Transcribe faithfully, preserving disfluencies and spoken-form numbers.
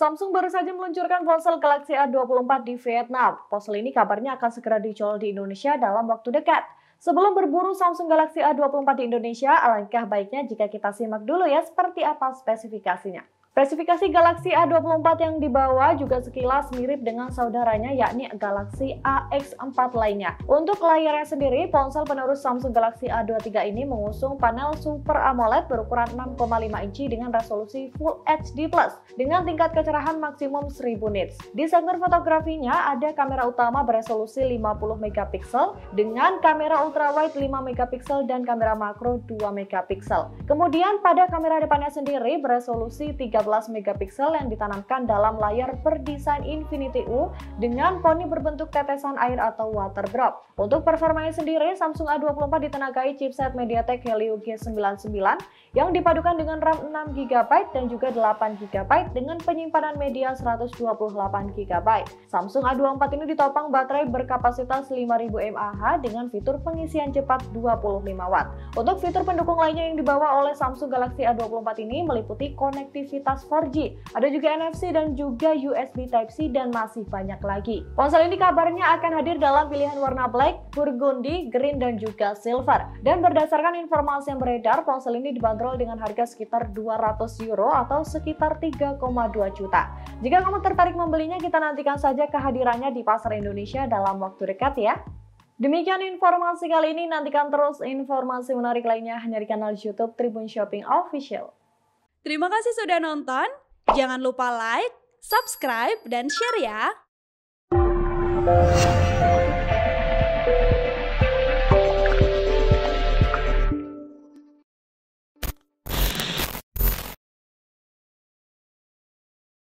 Samsung baru saja meluncurkan ponsel Galaxy A dua puluh empat di Vietnam. Ponsel ini kabarnya akan segera dijual di Indonesia dalam waktu dekat. Sebelum berburu Samsung Galaxy A dua puluh empat di Indonesia, alangkah baiknya jika kita simak dulu ya seperti apa spesifikasinya. Spesifikasi Galaxy A dua puluh empat yang dibawa juga sekilas mirip dengan saudaranya yakni Galaxy A X empat lainnya. Untuk layarnya sendiri, ponsel penerus Samsung Galaxy A dua puluh tiga ini mengusung panel Super AMOLED berukuran enam koma lima inci dengan resolusi Full H D plus dengan tingkat kecerahan maksimum seribu nits. Di segmen fotografinya ada kamera utama beresolusi lima puluh megapiksel dengan kamera ultrawide lima megapiksel dan kamera makro dua megapiksel. Kemudian pada kamera depannya sendiri beresolusi tiga belas megapiksel yang ditanamkan dalam layar berdesain Infinity U dengan poni berbentuk tetesan air atau water drop. Untuk performanya sendiri, Samsung A dua puluh empat ditenagai chipset MediaTek Helio G sembilan puluh sembilan yang dipadukan dengan RAM enam giga byte dan juga delapan giga byte dengan penyimpanan media seratus dua puluh delapan giga byte. Samsung A dua puluh empat ini ditopang baterai berkapasitas lima ribu mAh dengan fitur pengisian cepat dua puluh lima watt. Untuk fitur pendukung lainnya yang dibawa oleh Samsung Galaxy A dua puluh empat ini meliputi konektivitas empat G, ada juga N F C dan juga U S B Type-C dan masih banyak lagi. Ponsel ini kabarnya akan hadir dalam pilihan warna black, burgundy, green dan juga silver. Dan berdasarkan informasi yang beredar, ponsel ini dibanderol dengan harga sekitar dua ratus euro atau sekitar tiga koma dua juta. Jika kamu tertarik membelinya, kita nantikan saja kehadirannya di pasar Indonesia dalam waktu dekat ya. Demikian informasi kali ini, nantikan terus informasi menarik lainnya hanya di kanal YouTube Tribun Shopping Official. Terima kasih sudah nonton, jangan lupa like, subscribe, dan share ya!